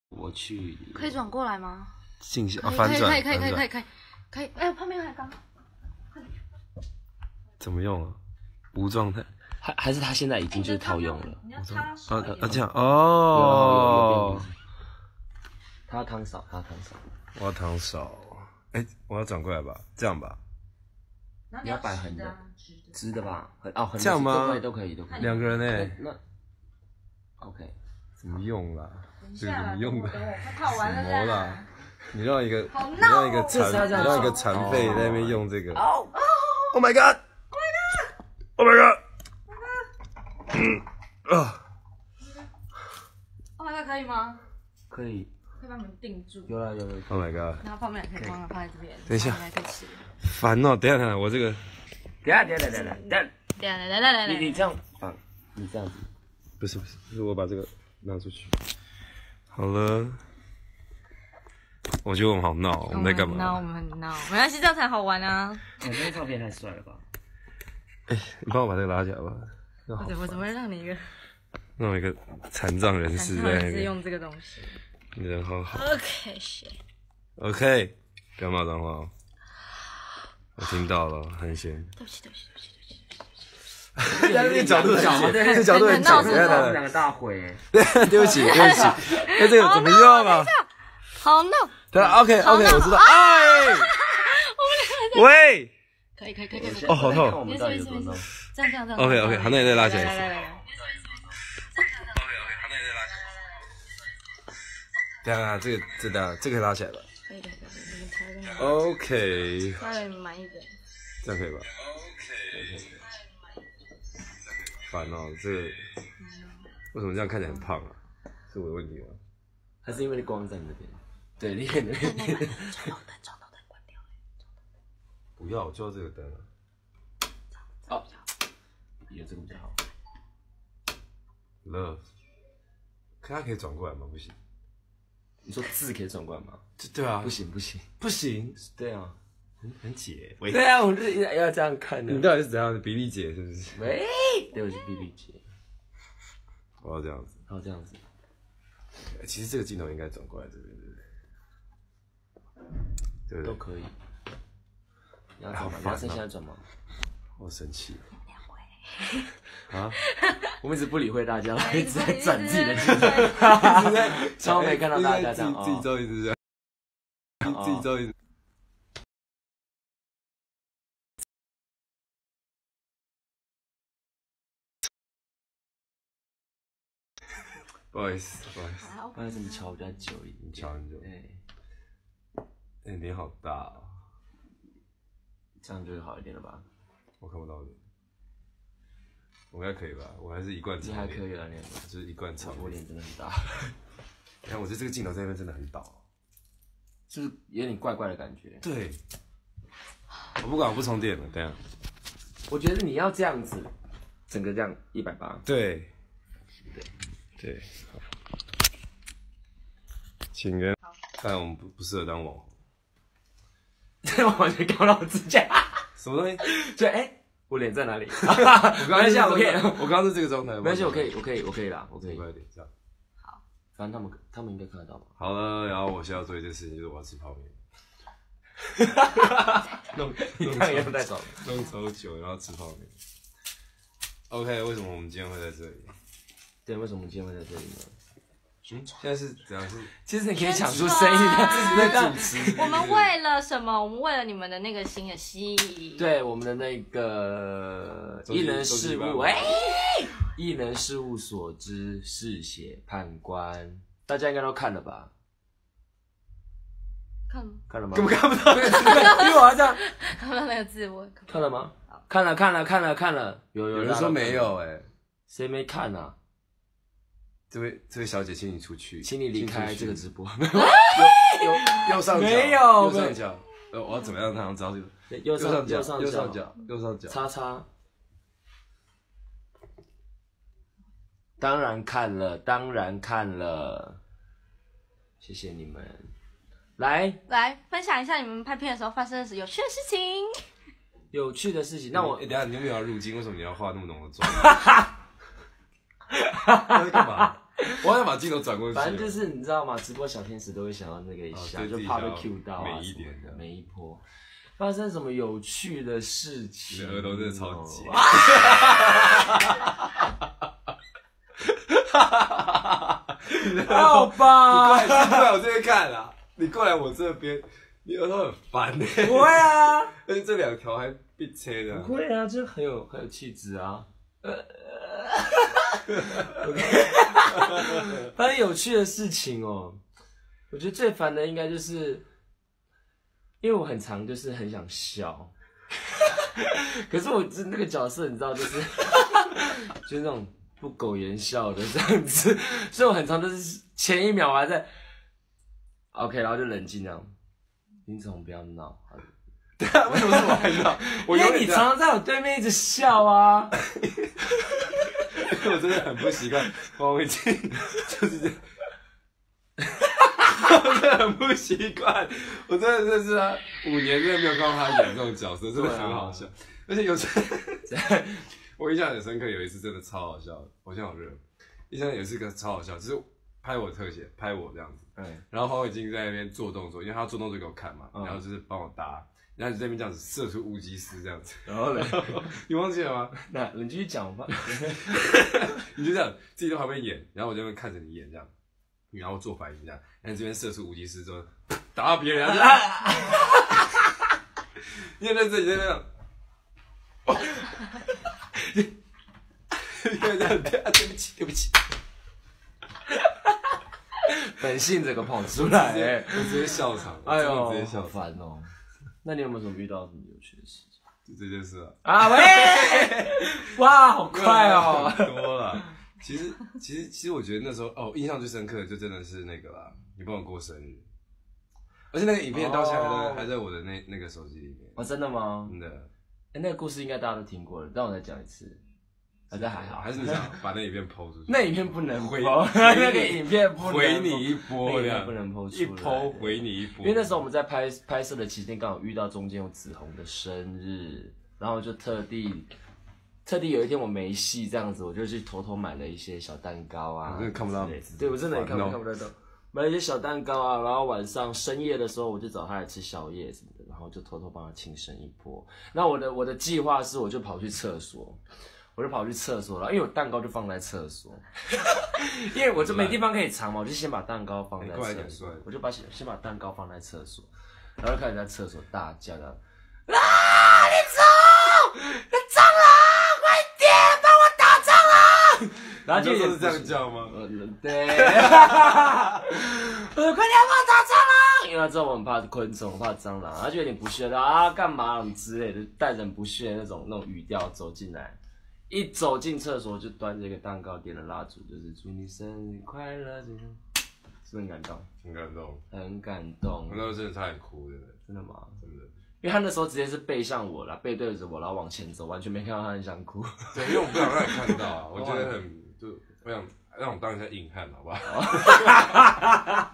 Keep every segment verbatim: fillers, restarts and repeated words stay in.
我去， 可以转过来吗？ 进行啊， 翻转， 可以可以可以可以可以可以可以，哎，旁边还刚， 怎么用啊？无状态， 还还是他现在已经就是套用了。 你要擦啊啊啊这样有哦。 有有有他要汤勺，他要汤勺。 我要汤勺，哎，我要转过来吧，这样吧。 你要摆横的，直的吧？哦，横的这样吗？ 都可以，都可以，都可以。 两个人呢？ 那 OK， 怎么用啦？这个等一下啦， 怎么用的？ 等我，快套完了什么啦啦？ 你让一个， 好你让一个闹哦残， 这是要这样你让一个做残废在那边用这个。 哦 Oh my god! Oh my god! 嗯啊， Oh my god，可以吗？ 可以， 可以把你们定住。 有了有了。 Oh my god! 然后泡面也可以放放在这边， 等一下泡面还可以吃。 烦哦！等一下等一下，我这个等下等下等下等下等下， 来来来来来来， 你你这样放，你这样子。 不是不是，是我把这个拿出去。好了，我觉得我们好闹，我们在干嘛？ 闹，我们很闹，没关系，这样才好玩啊！ 我这张照片太帅了吧？ 哎，你帮我把这个拉起来吧。 我怎么怎么会让你一个让我一个残障人士在那边， 人是用这个东西你人好好。 ？OK， 谢。 OK， 不要骂脏话哦。我听到了，很闲。 对不起对不起对不起对不起对不起。 在那边角度很小，这角度很闹小， 是不是对对两个大毁。 对，对不起对不起。哎，这个怎么用啊？ 好闹， 对 ，OK 好 OK， 闹我知道。哎，喂， 可以可以可以可以。 哦，好痛。 我们到底有多弄？ 这样这样这样。 OK OK，好，那你再拉起来一次。 来来来来。 OK OK，好，那你再拉起来。等下，这个这等下这个可以拉起来吧可以可以可以，你们猜的吗？ ？OK， 稍微满一点。 这样可以吧 ？OK。烦哦，这个为什么这样看起来很胖啊？是我的问题吗？ 还是因为你光在你那边？对，你那边。 窗头灯，窗头灯关掉。 不要，我就要这个灯啊。 哦，有这个比较好。 Love， 可它可以转过来吗？不行。 你说字可以转过来吗？ 对啊， 不行不行。 不行， 对啊， 很很解。 对啊，我是要这样看的。 你到底是怎样的比例姐是不是？ 喂，对，我是 B B 姐。 我要这样子。 然后这样子。 其实这个镜头应该转过来这边，对不对？对不对？ 都可以。你要转吗？你要趁现在转吗？ 我生气了。 两位。 啊！ 我们一直不理会大家，一直在转自己的镜头，超没看到大家这样。 自己照一直这样，自己照一直。不好意思，不好意思， 不然怎么敲比较久一点？ 你瞧很久。 对， 哎，脸好大哦， 这样就会好一点了吧？ 我看不到脸。我应该可以吧？我还是一贯你长脸， 还可以了，你就是一贯长我脸。 脸真的很大， 你看，我觉得这个镜头在那边真的很倒， 就是有点怪怪的感觉。 对，我不管，我不充电了，等下。 我觉得你要这样子，整个这样一百八。 对，对，对，好。请原看我们不不适合当网红。 这我完全看不到我指甲。 什么东西？ 就哎、欸，我脸在哪里？ 我刚刚是我可以， 我刚刚是这个状态。 没关系，我可以，我可以，我可以啦，我可以。 快点，这样。 好。 反正他们他们应该看得到吧？ 好了，然后我现在要做一件事情，就是我要吃泡面。弄你这样也不太爽。 弄超久，然后吃泡面。OK， 为什么我们今天会在这里？ 对，为什么我们今天会在这里呢？ 嗯，现在是怎样？是其实你可以讲出声音的，自己在主持。 我们为了什么？我们为了你们的那个新的戏。 对，我们的那个艺能事务，哎，艺能事务所之嗜血判官，大家应该都看了吧？ 看吗？ 看了吗？ 根本看不到， 因为我要这样。 看不到那个字，我看了吗？看了，看了，看了，看了。有有有人说没有，哎， 谁没看啊？ 这位这位小姐，请你出去， 请你离开这个直播。 右右上角， 没有右上角。呃，我要怎么样才能知道这个？ 右上角， 右上右上角，右上角。 叉叉。当然看了，当然看了。谢谢你们。来来分享一下你们拍片的时候发生的有趣的事情。 有趣的事情，那我、 欸、等一下你有没有要入镜？为什么你要化那么浓的妆？在干嘛？ 我好想把镜头转过去。 反正就是你知道吗？直播小天使都会想要那个一下，哦、就怕被 Q 到啊， 每一点的每一波。发生什么有趣的事情？ 你的额头真的超级。 还好吧？ 你过来，你过来我这边看啦。你过来我这边，你额头很烦呢、欸。 不会啊， 而且这两条还被切的。 不会啊，就很有很有气质啊。呃，反正有趣的事情哦，我觉得最烦的应该就是，因为我很常就是很想笑，可是我那个角色你知道就是，就是那种不苟言笑的这样子，所以我很常就是前一秒我还在 ，OK， 然后就冷静这样，林总不要闹。 对啊，为什么是我还闹？ 因为你常常在我对面一直笑啊。 我真的很不习惯王伟庆，就是这样。我真的很不习惯，我真的认识他五年，真的没有看到他演这种角色，真的很好笑。而且有时候，我印象很深刻，有一次真的超好笑的，我现在好热。印象有一次个超好笑，就是拍我特写，拍我这样子。嗯。然后黄伟京在那边做动作，因为他要做动作给我看嘛，嗯、然后就是帮我搭。然后你这边这样子射出乌鸡丝这样子，然后呢，你忘记了吗？ 那你继续讲吧。 你就这样自己在旁边演，然后我这边看着你演这样，然后做反应这样，然后你这边射出乌鸡丝之后打到别人，然后你也在这里在那样，你看这样，对不起对不起， 本性这个跑出来，哎， 我直接笑场， 哎呦， 直接笑烦哦。那你有没有什么遇到什么有趣的事情？ 就这件事啊！ 啊喂！哇，好快哦！ 多了。其实，其实，其实我觉得那时候哦，印象最深刻的就真的是那个啦，你帮我过生日，而且那个影片到现在还在、哦、还在我的那那个手机里面。 哦，真的吗？ 真的。 哎、欸，那个故事应该大家都听过了，但我再讲一次。还是还好， 还是你想把那影片 po 出去？ 那影片不能 po， 那个影片不能回你一波， 那个不能 po 出来， 一 po 回你一波。 因为那时候我们在拍拍摄的期间，刚好遇到中间有子红的生日，然后就特地特地有一天我没戏这样子，我就去偷偷买了一些小蛋糕啊， 我真的看不到， 对我真的也看不看不到，买了一些小蛋糕啊，然后晚上深夜的时候我就找他来吃宵夜什么的，然后就偷偷帮他庆生一波。那我的我的计划是，我就跑去厕所。我就跑去厕所了，因为我蛋糕就放在厕所，因为我就没地方可以藏嘛，我就先把蛋糕放在厕所，我就把先先把蛋糕放在厕所，然后就开始在厕所大叫的，啊！你走！有蟑螂！快点帮我打蟑螂！然后就也是这样叫吗？ 呃，对，我说快点帮我打蟑螂，因为他知道我很怕昆虫，怕蟑螂，他就有点不屑的啊，干嘛之类的，带着很不屑的那种那种语调走进来。一走进厕所就端着一个蛋糕，点了蜡烛，就是祝你生日快乐，是不是很感动？ 很感动， 很感动。 那时候真的差点哭的， 真的吗？ 真的， 因为他那时候直接是背向我啦，背对着我，然后往前走，完全没看到他很想哭。 对，因为我不想让你看到啊，我觉得很就我想让我当一下硬汉，好不好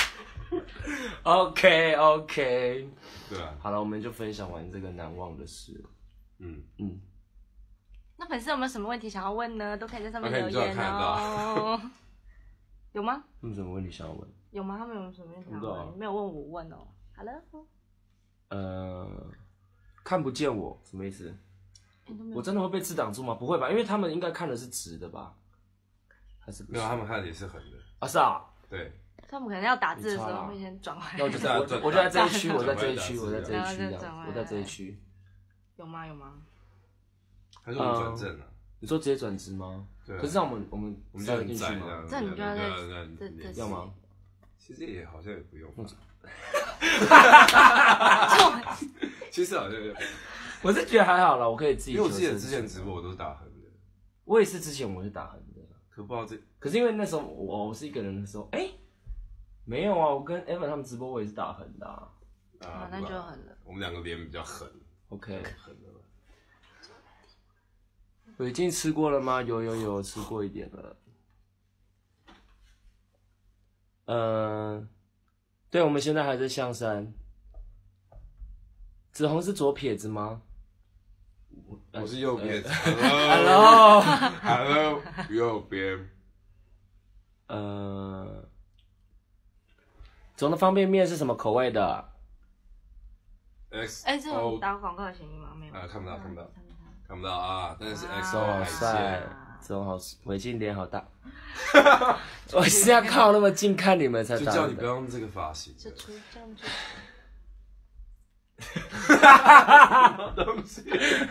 ？OK OK， 对啊， 好了，我们就分享完这个难忘的事。嗯嗯。 那粉丝有没有什么问题想要问呢？都可以在上面留言哦。有吗？ 他们什么问题想要问？ 有吗？他们有什么问题想要问？没有问我问哦。好了。 呃，看不见我什么意思？我真的会被字挡住吗？不会吧，因为他们应该看的是直的吧？还是没有？他们看的也是横的。 啊，是啊。 对。 他们可能要打字的时候会先转回来。 那我就在我我就在这一区，我在这一区，我在这一区这样，我在这一区。 有吗？有吗？ 还是我们转正啊、嗯？ 你说直接转职吗？ 对、啊。 可是让我们我们我们就很窄吗？这你就要在这这要吗？ 其实也好像也不用。其实好像我是觉得还好啦，我可以自己。 因为我记得之前直播我都是打横的。 我也是之前我是打横的， 可不知道这。 可是因为那时候我我是一个人的时候，哎、欸，没有啊，我跟 Evan 他们直播我也是打横的啊。 啊，那就横了。 我们两个脸比较狠。 OK。 狠的。 我已经吃过了吗？有有有，吃过一点了。嗯、呃，对，我们现在还在象山。子红是左撇子吗？ 我是右撇子。 Hello，Hello， Hello， 右边。 呃，总的方便面是什么口味的 ？X 哎，这 O 种打广告的嫌疑吗？没有啊，看不到，看不到，看不到啊！但是 X 这 O 种好海帅鲜，， 这种好，围巾脸好大。我是要靠那么近看你们才就打叫你不要用这个发型。 这出这样就。 东西，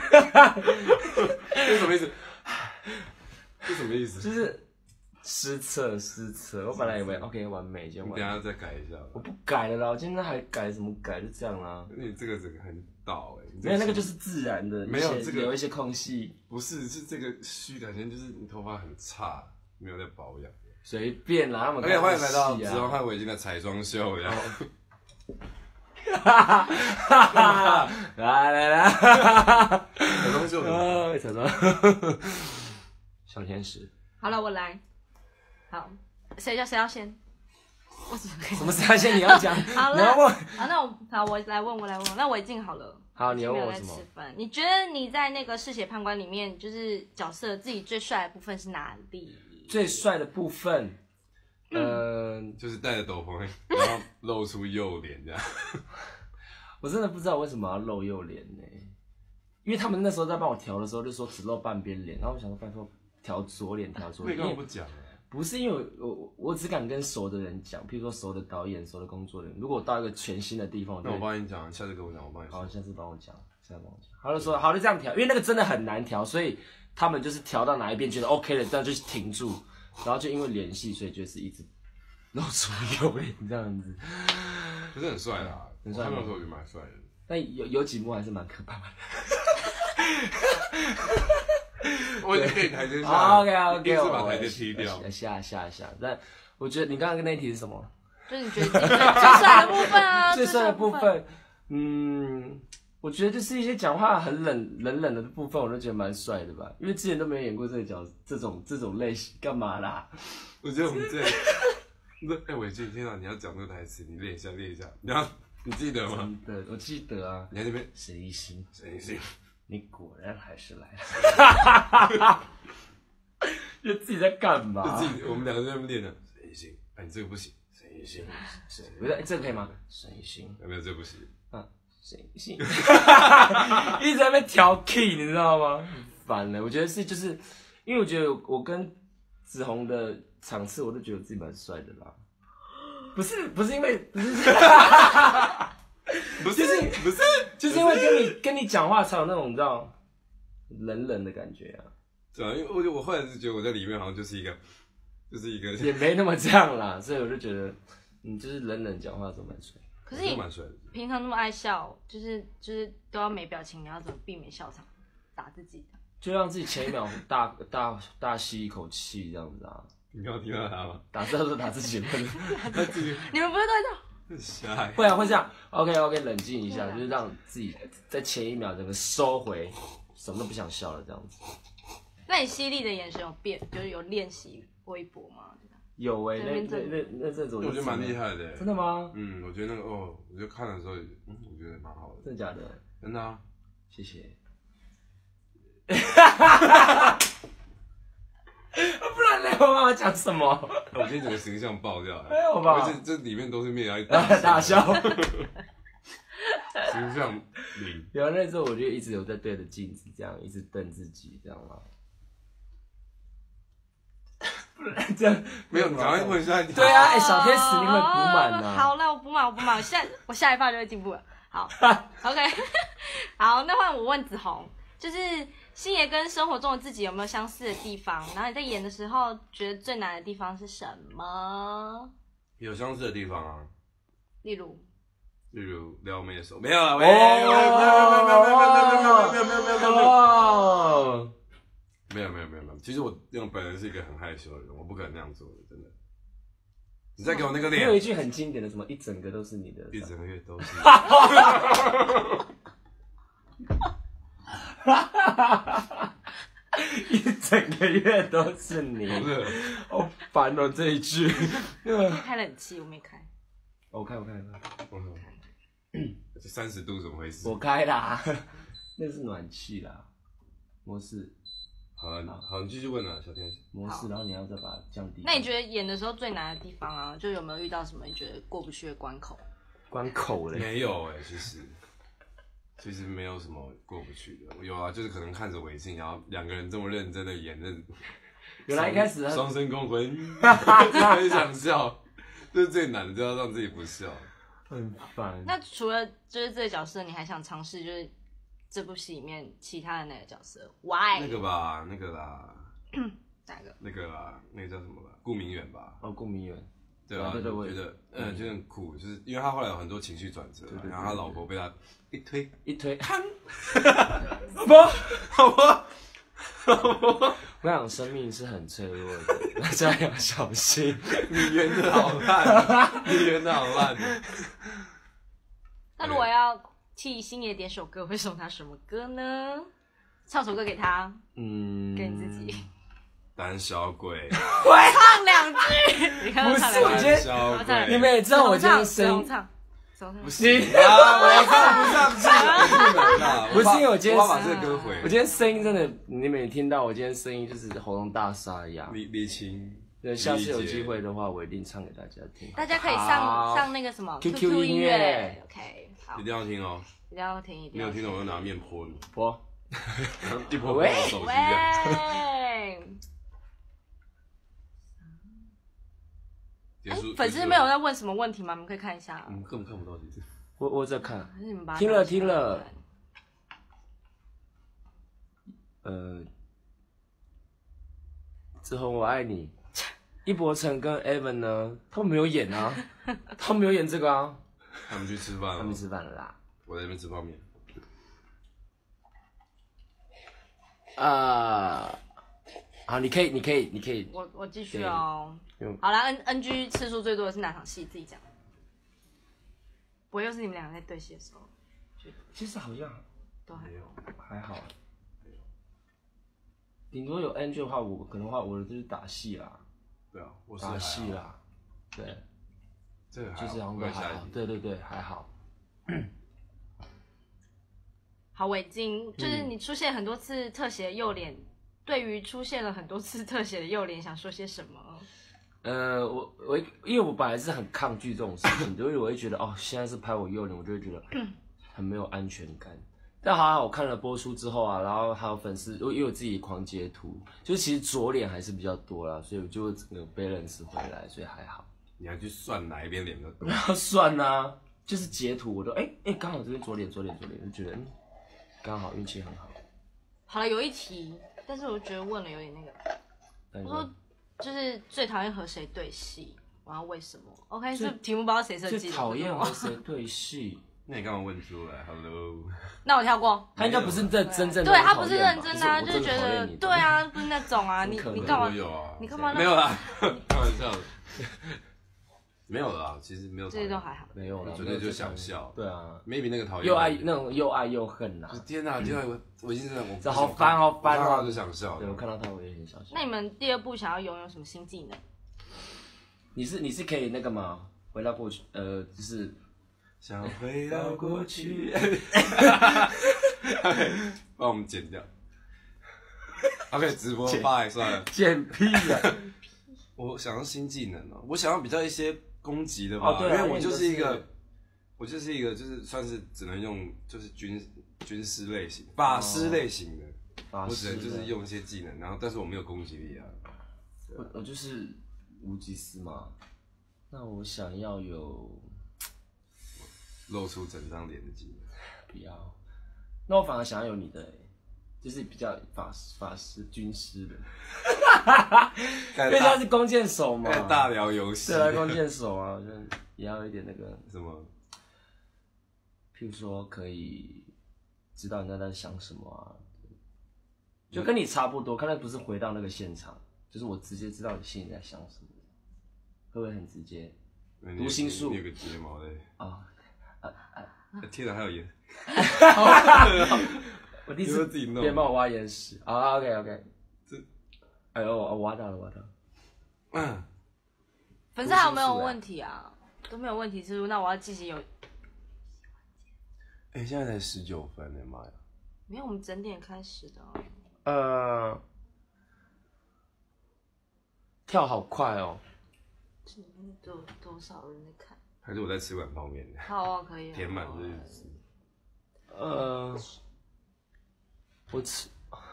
这什么意思？这什么意思？ 就是失策失策。我本来以为 OK 完美就完美， 你等一下再改一下吧。 我不改了啦，我今天还改什么改？就这样啦。 你这个整个很倒哎、欸， 没有那个就是自然的， 没有这个留一些空隙， 不是是这个虚感觉就是你头发很差，没有在保养。 随便啦。他们 OK， 欢迎来到子子龙和围巾的彩妆秀，然后。 来来来， 彩妆秀的彩妆，小天使。 好了，我来。好，谁要谁要先？我怎么可以？ 什么时间你要讲？ 好了， 你要问。 好，那我好，我来问，我来问。那围巾好了。 好，你要问没有在我什么？ 吃饭。你觉得你在那个嗜血判官里面，就是角色自己最帅的部分是哪里？ 最帅的部分，嗯， 就是戴着斗篷，然后露出右脸这样。 我真的不知道为什么要露右脸呢？因为他们那时候在帮我调的时候就说只露半边脸，然后我想说拜托调左脸调左脸， 为什么不讲啊？ 不是因为我我我只敢跟熟的人讲，譬如说熟的导演、熟的工作人员。如果我到一个全新的地方， 那我帮你讲，下次跟我讲，我帮你说。 好，下次帮我讲，下次帮我讲。他就说好，就这样调，因为那个真的很难调，所以他们就是调到哪一边觉得 OK 了，这样就停住，然后就因为联系，所以就是一直露出右脸这样子。 可是很帅啦， 很帅吗我看到的时候我觉得蛮帅的。 但有有几幕还是蛮可怕的。 我已经给你台阶下。 OK OK， 一定是把台阶踢掉。 下下下，但我觉得你刚刚跟那一题是什么？ 就是你觉得自己最最帅的部分啊， 最帅的部分。 分，嗯，我觉得就是一些讲话很冷冷冷的部分，我都觉得蛮帅的吧。因为之前都没有演过这个角这种这种类型，干嘛啦？ 我觉得我们这样，你说，哎，伟俊，天啊，你要讲这个台词，你练一下，练一下，你要，你记得吗？ 真的，我记得啊。 你在那边， 沈一星， 沈一星， 你果然还是来了。就自己在干嘛？ 就自己，我们两个在那边练的。沈一星，哎，你这个不行。沈一星，沈， 不是这个可以吗？沈一星， 有没有这不行？ 啊，沈一星，一直在那边调 key，你知道吗？很烦了。我觉得是就是，因为我觉得我跟子红的场次，我都觉得我自己蛮帅的啦。不是不是因为不是， 不是不是， 就是因为跟你跟你讲话才有那种你知道冷冷的感觉啊。 对啊，因为我我后来是觉得我在里面好像就是一个，就是一个也没那么这样啦，所以我就觉得，嗯，就是冷冷讲话的时候蛮帅。 可是你蛮帅的。 平常那么爱笑，就是就是都要没表情，你要怎么避免笑场打自己的？ 就让自己前一秒大大大吸一口气这样子啊。 你刚刚听到他吗？ 打字都是打自己， 他自己你们不是都在这样？ 很瞎。 会啊会这样。OK OK， 冷静一下，就是让自己在前一秒整个收回，什么都不想笑了这样子。 那你犀利的眼神有变，就是有练习微博吗？ 有哎、欸，那这那那那阵子我我觉得蛮厉害的、欸。 真的吗？ 嗯，我觉得那个哦，我就看的时候，嗯，我觉得蛮好的。 真的假的？ 真的啊， 谢谢。不然呢？我妈妈讲什么？ 我今天整个形象爆掉了。 没有吧？ 而且这里面都是面来大笑。 形象零。 有那时候我就一直有在对着镜子，这样一直瞪自己，这样吗？不然这样没有，你赶快问一下。 对啊，哎、欸，小天使你会补满呐。 好了，我补满，我补满，我下我下一趴就会进步了。好，OK， 好，那换我问子红，就是星爷跟生活中的自己有没有相似的地方？然后你在演的时候，觉得最难的地方是什么？ 有相似的地方啊， 例如， 例如撩妹的时候，没有了，喂，没有没有没有没有没有没有没有没有没有没有没有没有没有。没有没有没有没有，其实我那种本人是一个很害羞的人，我不可能那样做的，真的。你再给我那个脸。 有一句很经典的什么，一整个都是你的， 一整个月都是。 一整个月都是你，好烦哦这一句。 开冷气，我没开。 我开我开我开。这三十度怎么回事？ 我开啦，那是暖气啦，模式。 好了，好，你继续问啊，小天使。 模式，然后你要再把它降低。 那你觉得演的时候最难的地方啊，就有没有遇到什么你觉得过不去的关口？ 关口嘞？ 没有哎、欸，其实其实没有什么过不去的。有啊，就是可能看着韦静，然后两个人这么认真的演，那原来一开始双生公婚，很想笑，这是最难的，就要让自己不笑， 很烦。 那除了就是这个角色，你还想尝试就是这部戏里面其他的哪个角色 ？Why？ 那个吧，那个啦， 哪个？ 那个啦，那个叫什么吧？顾明远吧？ 哦，顾明远。 对啊， 对对，我觉得嗯，就很酷，就是因为他后来有很多情绪转折，然后他老婆被他一推一推， 老婆，老婆，老婆， 我想生命是很脆弱的，大家要小心。 你圆的好烂，你圆的好烂。 那如果要替星爷点首歌，会送他什么歌呢？唱首歌给他， 嗯， 给你自己。 胆小鬼， 唱两句，你看不是唱两句。 我今天胆小鬼， 你们也知道我今天声音， 怎么唱？怎么唱？ 不行啊，我唱不上去，不能啦。 不是因为我今天我要把这个歌回。 我今天声音真的，你们也听到，我今天声音就是喉咙大沙哑。 李李青， 对，下次有机会的话，我一定唱给大家听。 大家可以上好上那个什么 Q Q 音乐 ，OK， 好一，定要听哦， 一定要听，一定要没有听懂我就拿面泼你， 我一泼泼我手机这样。 喂。 结束， 粉丝没有在问什么问题吗？你们可以看一下。 嗯，根本看不到，其实。 我我在看， 还是你们把它听了拿起来听了看呃，志宏我爱你。一博成跟 Evan 呢，他们没有演啊，他们没有演这个啊， 他们去吃饭了， 他们吃饭了啦。 我在那边吃泡面。 啊、好，你可以，你可以，你可以。 我我继续哦对嗯。 好啦 ，N N G 次数最多的是哪场戏？自己讲。不会又是你们两个在对戏的时候， 其实好像都还没有， 还好，顶多有 N G 的话，我可能话我的就是打戏啦， 对啊，我是打还好， 戏啦，对， 这个还好就是好像都还好，对对对，还好。 好，伟金，就是你出现很多次特写的右脸，对于出现了很多次特写的右脸，想说些什么？ 呃，我我因为我本来是很抗拒这种事情，所以我会觉得哦，现在是拍我右脸，我就会觉得很没有安全感。但好好我看了播出之后啊，然后还有粉丝，因为我自己狂截图，就其实左脸还是比较多啦，所以我就整个 balance 回来，所以还好。 你还去算哪一边脸比较多？ 然后算啊，就是截图，我都哎哎，刚、欸欸、好这边左脸左脸左脸，就觉得嗯，刚好运气很好。 好了，有一题，但是我觉得问了有点那个，我说就是最讨厌和谁对戏，然后为什么 ？OK， 这题目不知道谁设计的。 最讨厌和谁对戏？ 那你干嘛问出来 ？Hello， 那我跳过。 他应该不是真真正的对他不是认真的、啊， 就就是觉得对啊，不是那种啊，你你干嘛？ 有啊， 你干嘛？ 没有啦，开玩笑的。没有啦，其实没有。 这些都还好。 没有啦， 我觉得就想笑。 对啊 ，maybe 那个讨厌又爱那种又爱又恨呐。 天哪，天哪，我我已经真的我这好烦好烦哦，就想笑。 对我看到他我也很想笑。 那你们第二部想要拥有什么新技能？ 你是你是可以那个吗？回到过去，呃，就是想回到过去。帮我们剪掉。OK， 直播发算了。 剪屁啊！ 我想要新技能哦，我想要比较一些攻击的吧， 哦对啊因为我就是一因为个，我就是一个就是算是只能用就是军军师类型、法师类型的， 法师的我只能就是用一些技能，然后但是我没有攻击力啊。 我我就是无极师嘛。那我想要有露出整张脸的技能， 不要。那我反而想要有你的、欸，就是比较法法师军师的，因为他是弓箭手嘛。 大聊游戏， 对啊，弓箭手啊，就也要有一点那个什么， 譬如说可以知道人家在想什么啊，就跟你差不多。看来不是回到那个现场，就是我直接知道你心里在想什么，会不会很直接？读心术， 你有个睫毛的啊啊啊！ 天哪，还有盐。 我第一次自己弄， 别帮我挖眼屎啊 ！OK OK， 这，哎呦，我挖到了，挖到了。 嗯， 粉丝还有没有问题啊？都没有问题，是不是？那我要进行有。 哎、欸，现在才十九分呢，妈呀！ 没有，我们整点开始的、哦。 呃， 跳好快哦。 这里面都有多少人在看？ 还是我在吃碗泡面呢？ 好啊，可以啊。 填满日子。 呃，我吃。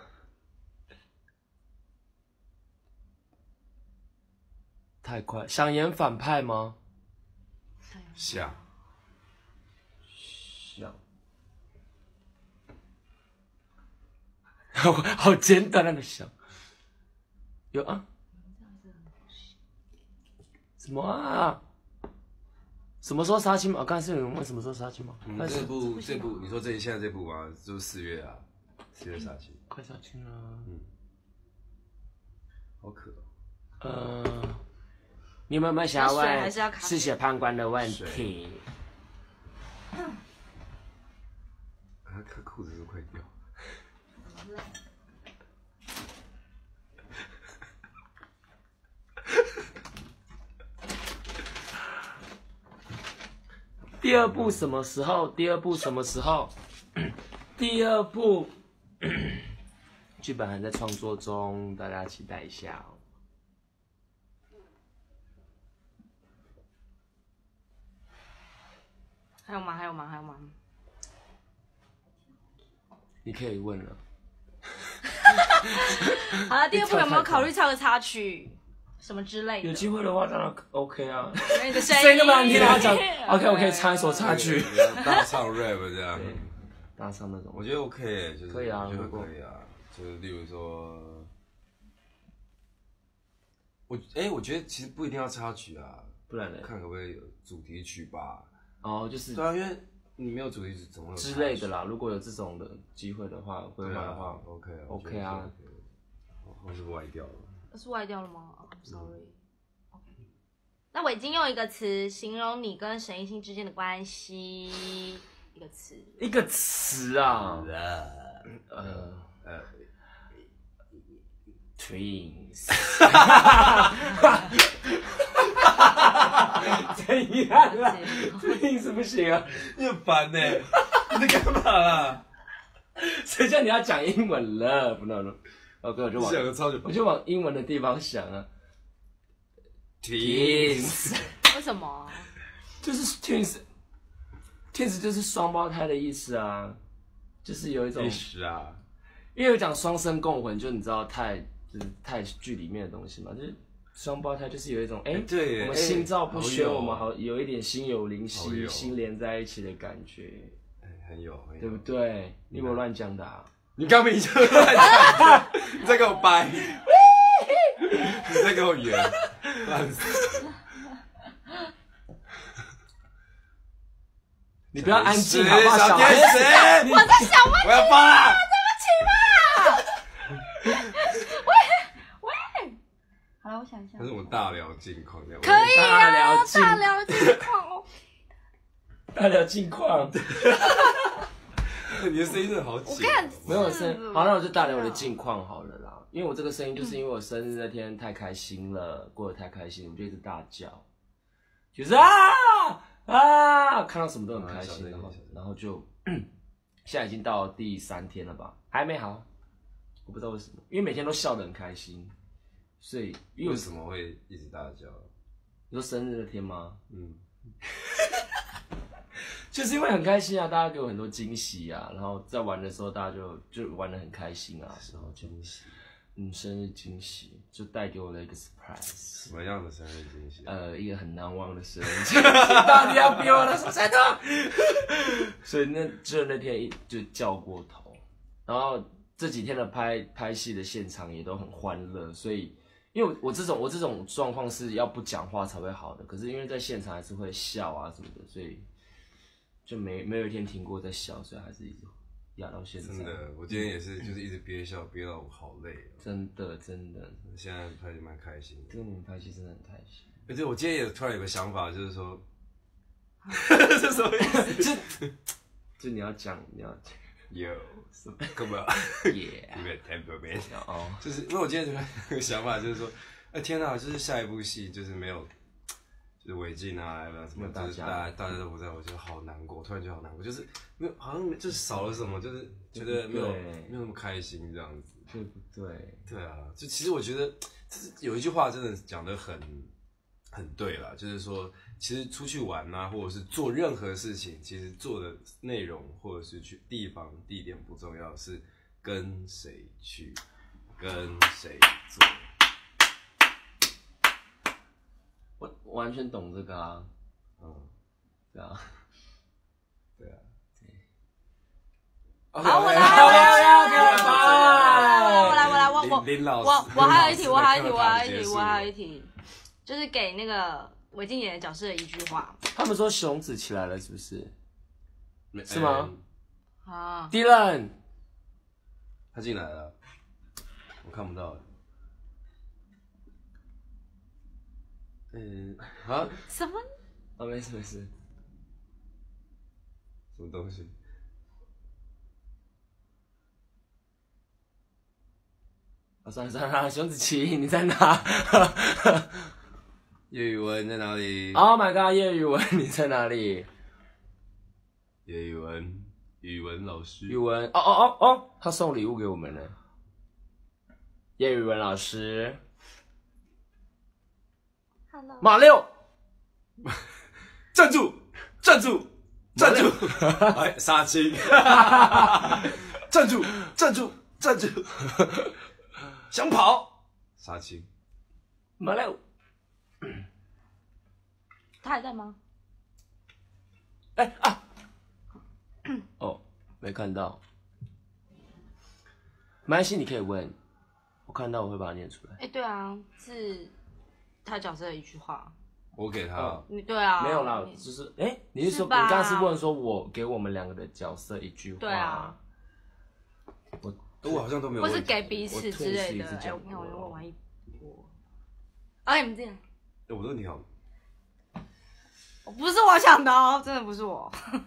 太快，想演反派吗？ 想。 想。好好简单的想。有啊？什么啊？什么时候杀青吗？我刚才是有人问什么时候杀青吗？ 嗯，这部这部，你说这现在这部吗？就是四月啊，四月杀青。 快杀青了。 嗯。好渴。 呃，你们有没有想要问嗜血判官的问题？ 啊，他裤子都快掉。 第二部什么时候？第二部什么时候？第二部剧本还在创作中，大家期待一下哦。 还有吗？还有吗？还有吗？ 你可以问了。 好了，第二部有没有考虑唱个插曲，什么之类的？ 有机会的话，当然 OK 啊。 你的声音， 声音那么难听，他讲 OK， 我可以唱一首插曲， 大唱 rap 这样。 大唱那种， 我觉得 OK， 就是可以啊， 我觉得可以啊。就是例如说，我哎、欸，我觉得其实不一定要插曲啊， 不然呢？ 看可不可以有主题曲吧。 哦，就是对啊，因为你没有主题曲，怎么有之类的啦。如果有这种的机会的话，会玩的话 ，OK OK 啊。 我是不是歪掉了？ 是歪掉了吗 ？Sorry。OK。那我已经用一个词形容你跟沈艺兴之间的关系，一个词。 一个词啊。呃呃 ，Twins。怎样啦 ？Twins 不行啊， 你很烦呢、欸，你在干嘛啦？ 谁叫你要讲英文了？不 no no。OK， 我就往我就往英文的地方想啊。Twins。 为什么？ 就是 twins，twins 就是双胞胎的意思啊，就是有一种。 是啊。 因为有讲双生共混，就你知道太就是太剧里面的东西嘛，就是双胞胎就是有一种哎、欸， 对， 我们心照不宣， 欸、 我们好有一点心有灵犀，心连在一起的感觉， 哎、欸，很有，很有， 对不对？你有没有乱讲的啊？ 你刚明就乱讲，你再给我掰，你再给我圆，烂死！ 你不要安静好不好？ 小天使， 我在想问题， 我要爆了！ 对不起嘛。喂喂，好了，我想一下。 但是我大聊近况， 可以啊， 大聊近况哦。 大聊近况。 你的声音真的好紧。 没有声，好，那我就大聊我的近况好了啦。因为我这个声音，就是因为我生日那天太开心了，过得太开心，我就一直大叫，就是啊啊，看到什么都很开心，然后然后就现在已经到第三天了吧，还没好，我不知道为什么，因为每天都笑得很开心，所以因为为什么会一直大叫？ 你说生日那天吗？ 嗯。 就是因为很开心啊，大家给我很多惊喜啊，然后在玩的时候大家就就玩得很开心啊，然后惊喜，嗯，生日惊喜就带给我了一个 surprise。 什么样的生日惊喜？ 呃，一个很难忘的生日惊喜，到底要比我的谁多？所以那就那天就叫过头，然后这几天的拍拍戏的现场也都很欢乐，所以因为我这种我这种状况是要不讲话才会好的，可是因为在现场还是会笑啊什么的，所以。就没没有一天停过在笑，所以还是一直压到现在。 真的，我今天也是，就是一直憋笑，憋到我好累、哦。 真的真的， 现在拍的蛮开心的。 跟你们拍戏真的很开心。 而且我今天也突然有个想法，就是说，这什么意思？ 就就你要讲，你要讲。 有什么？干嘛 ？Yeah， 有点 temperament。 哦， 就是因为我今天突然有个想法，就是说，哎、欸、天哪，就是下一部戏就是没有。就是违禁啊，什么，就是大家大家都不在，我就好难过，突然就好难过，就是没有，好像就是少了什么，就是觉得没有没有那么开心这样子， 对不对？ 对啊，就其实我觉得有一句话真的讲得很很对啦，就是说，其实出去玩啊，或者是做任何事情，其实做的内容或者是去地方地点不重要，是跟谁去，跟谁做。 我我完全懂这个啊， 嗯， 对啊， 对啊。 好，我来， 好我来，我来， 我来我来，我来，我我林林老师， 我我还有一题，我还有一题， 林我还有一题， 老师的课堂结束我还有一题，就是给那个韦静演的角色的一句话他们说熊子起来了，是不是？ 没是吗？ 啊。 Dylan， 他进来了，我看不到了。嗯，啊， 什么？ 哦，没事没事。 什么东西？ 啊、哦，算了算了，熊子琪你在哪叶宇文在哪里 ？Oh my god， 叶宇文你在哪里？ 叶宇文，语文老师。 宇文，哦哦哦哦，他送礼物给我们了。叶宇文老师， Hello 马六， 站住！站住！站住！哎，杀青！站住！站住！站住！想跑？杀青！ 马六， 他还在吗？ 哎啊！哦，没看到。没关系，你可以问。我看到我会把它念出来。 哎，对啊，是他角色的一句话。 我给他。 哦你对啊， 没有啦， 你就是哎，你是说你是吧刚刚是问说我给我们两个的角色一句话？ 对啊， 我我好像都没有问题。 或是给彼此之类的。哎， 我 Twins 一直讲我看我过就问完一波。哎，你们这样， 哎我都挺好。 不是我想的哦，真的不是我。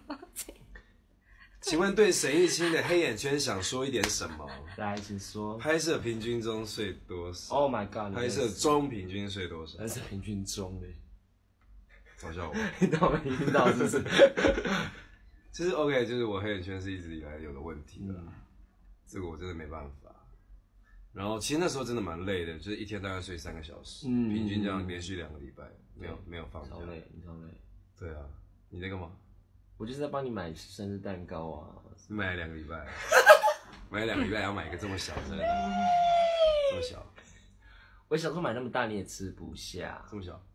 请问对沈艺清的黑眼圈想说一点什么？ 来，请说。 拍摄平均中睡多少 Oh my god！ 拍摄中平均睡多少？ 那是平均中的， 嘲笑我。 你懂没？你听到是不是？ 就是 OK， 就是我黑眼圈是一直以来有的问题的， 嗯这个我真的没办法。然后其实那时候真的蛮累的，就是一天大概睡三个小时， 嗯平均这样连续两个礼拜，没有没有放假超。累，你超累。 对啊，你在干嘛？ 我就是在帮你买生日蛋糕啊。 买了两个礼拜，买了两个礼拜，要买一个这么小的，这么小， 我想说买那么大你也吃不下， 这么小，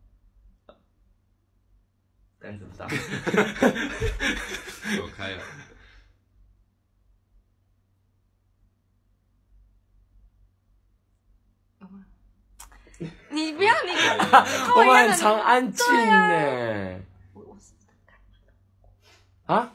但是怎么大？ 我开了。 你不要你， 我们很常安静呢。 我我是啊？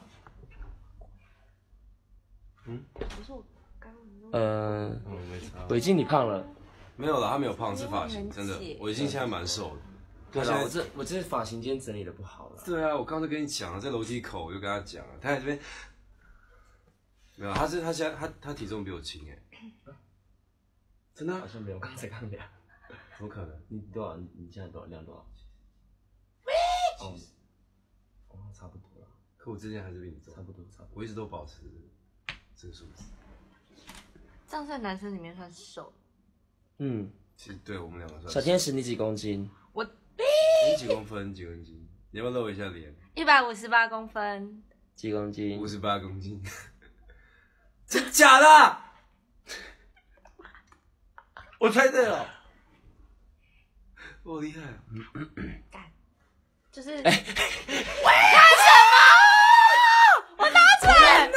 不是我刚刚呃， 嗯，没差。 伟静你胖了。 没有啦，他没有胖，是发型， 很真的解， 我已经现在蛮瘦的。 对了， 他现在我这我这发型今天整理的不好了。 对啊，我刚刚就跟你讲了，在楼梯口我就跟他讲了，他在这边没有，他是他现在他他体重比我轻哎，真的啊好？像没有，刚才刚量。 怎么可能？ 你多少？你你现在多少量多少？哦，哦，差不多了， 可我之前还是比你重差，不多，差不多。 我一直都保持这个数字。 这样在男生里面算瘦。 嗯， 其实对我们两个算小天使你几公斤？ 我你几公分？几公斤？你要不要露一下脸？ 一百五十八公分， 几公斤？ 五十八公斤，真假的？我猜对了，我好厉害啊！ 就是哎干什么？我打准，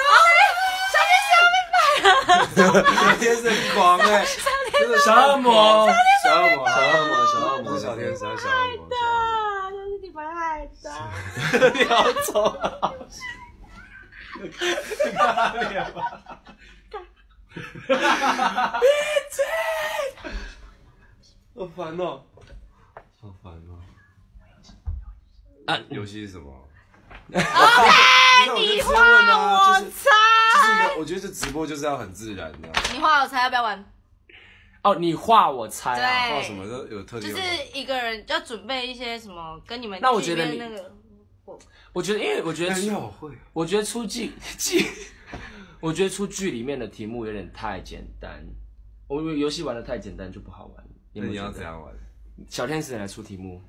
小天使很狂哎，真的小恶魔， 小恶魔， 小恶魔，小恶魔， 不是小天使，是小恶魔。 啊，都是你们害的。 你好丑啊！ 好烦哦，好烦哦。 啊游戏是什么？ OK， 你画我就是猜， 就是一个，我觉得这直播就是要很自然的， 你画我猜，要不要玩？ 哦，你画我猜啊？ 对画什么都有特定的。 就是一个人要准备一些什么，跟你们那我觉得剧里面那个， 我觉得，因为我觉得哎，你好会， 我觉得出剧剧，我觉得出剧里面的题目有点太简单，我以为游戏玩的太简单就不好玩。 那你要怎样玩？ 小天使来出题目，